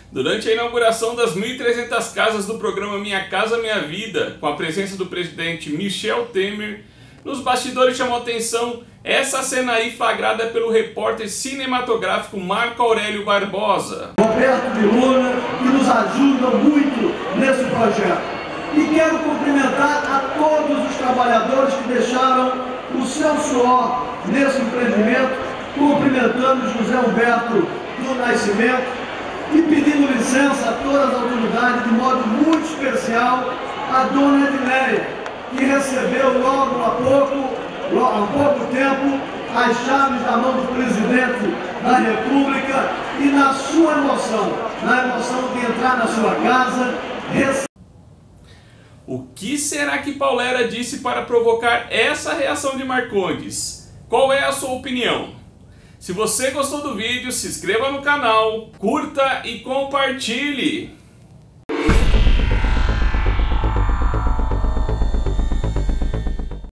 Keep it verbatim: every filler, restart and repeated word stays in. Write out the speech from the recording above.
Durante a inauguração das mil e trezentas casas do programa Minha Casa Minha Vida, com a presença do presidente Michel Temer, nos bastidores chamou a atenção essa cena aí flagrada pelo repórter cinematográfico Marco Aurélio Barbosa. Roberto de Luna, que nos ajudam muito nesse projeto. E quero cumprimentar a todos os trabalhadores que deixaram o seu suor nesse empreendimento, cumprimentando José Humberto do Nascimento, e pedindo licença a todas as autoridades, de modo muito especial a dona Edneia, que recebeu logo há pouco, logo há pouco tempo, as chaves da mão do presidente da República, e na sua emoção, na emoção de entrar na sua casa, receber... O que será que Paulera disse para provocar essa reação de Marcondes? Qual é a sua opinião? Se você gostou do vídeo, se inscreva no canal, curta e compartilhe!